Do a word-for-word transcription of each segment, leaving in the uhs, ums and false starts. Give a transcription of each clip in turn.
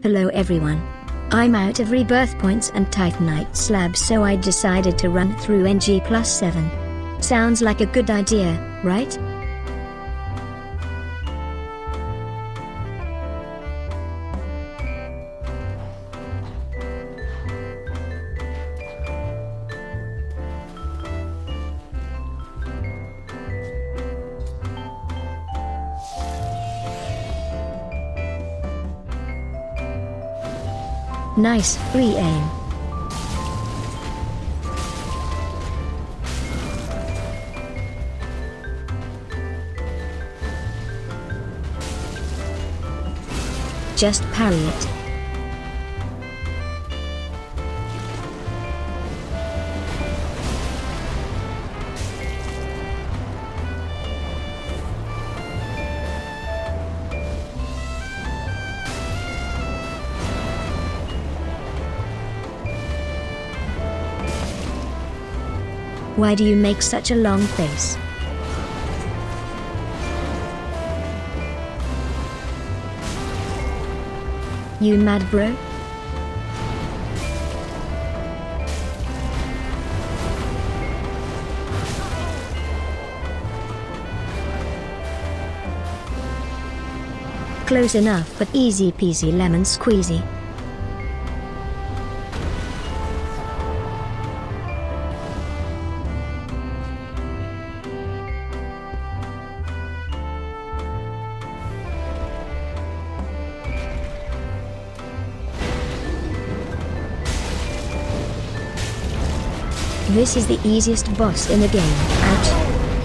Hello everyone. I'm out of rebirth points and Titanite slabs, so I decided to run through N G plus seven. Sounds like a good idea, right? Nice, free aim. Just parry it. Why do you make such a long face? You mad, bro? Close enough, but easy peasy lemon squeezy. This is the easiest boss in the game. Ouch.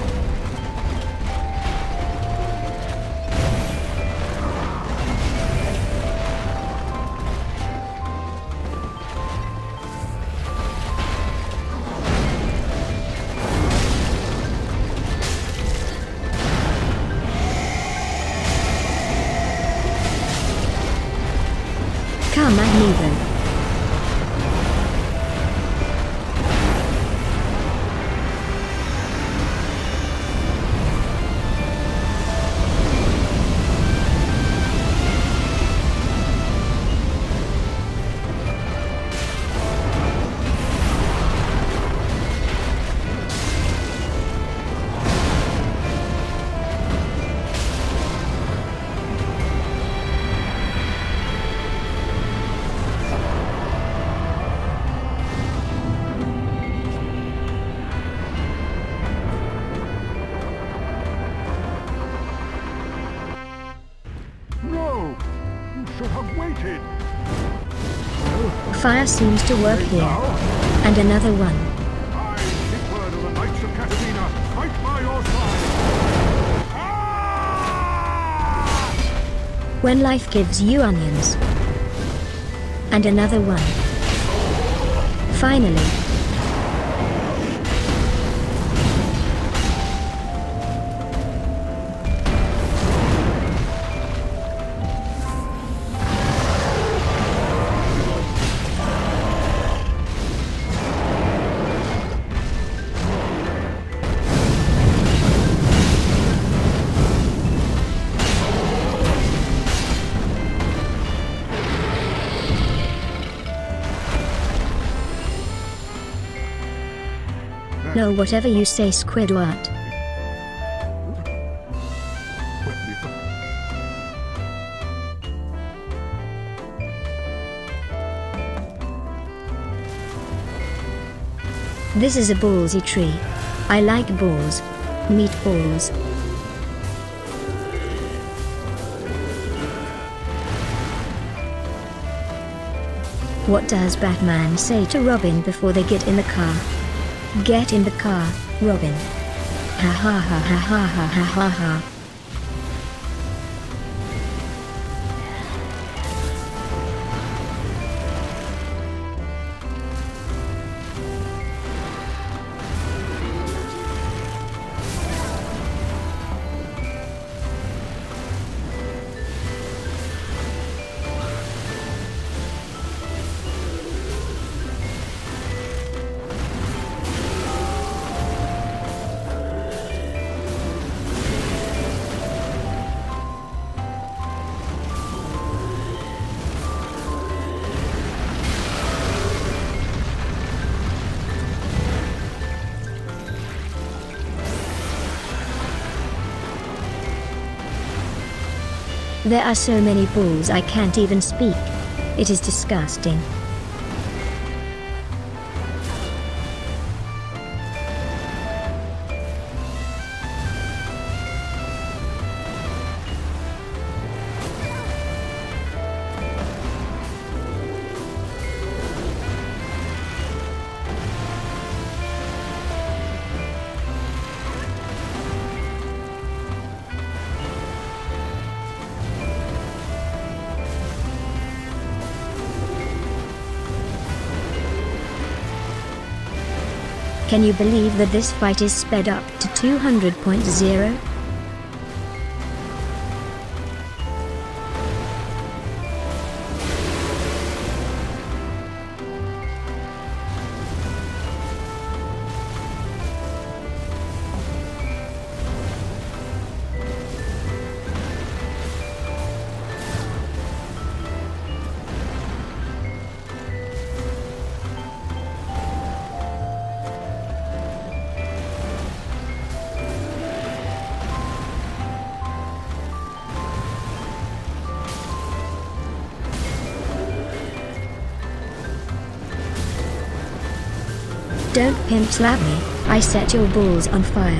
Come at me then. Fire seems to work here. And another one. When life gives you onions. And another one. Finally. No, whatever you say, Squidward. This is a ballsy tree. I like balls. Meatballs. What does Batman say to Robin before they get in the car? Get in the car, Robin. Ha ha ha ha ha ha ha ha ha. There are so many bulls I can't even speak. It is disgusting. Can you believe that this fight is sped up to two hundred point zero? Don't pimp slap me, I set your balls on fire.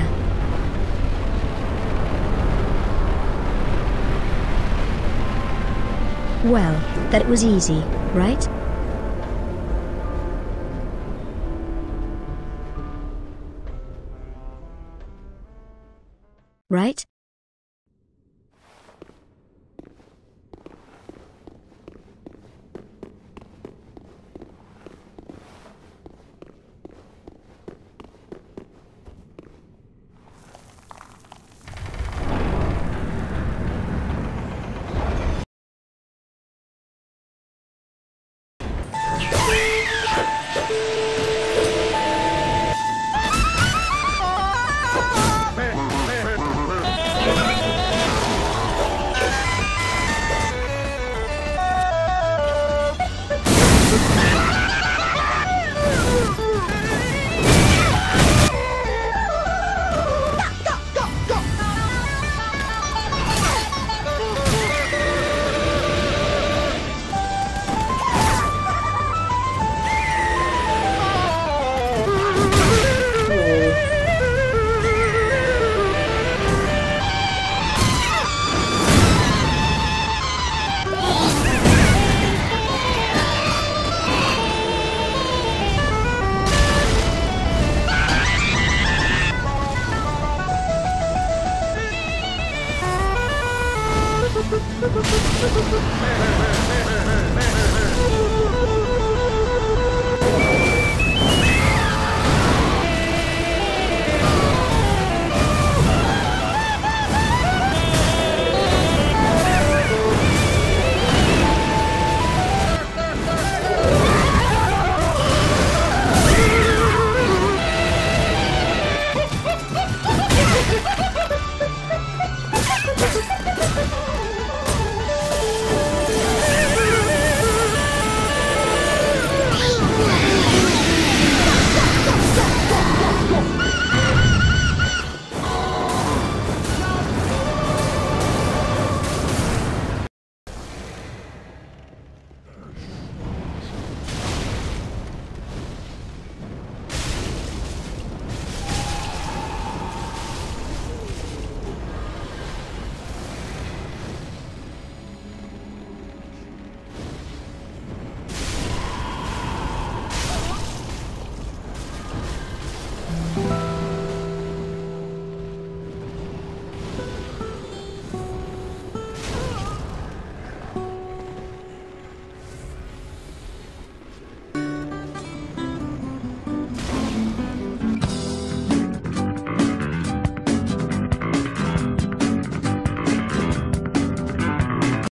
Well, that was easy, right? Right?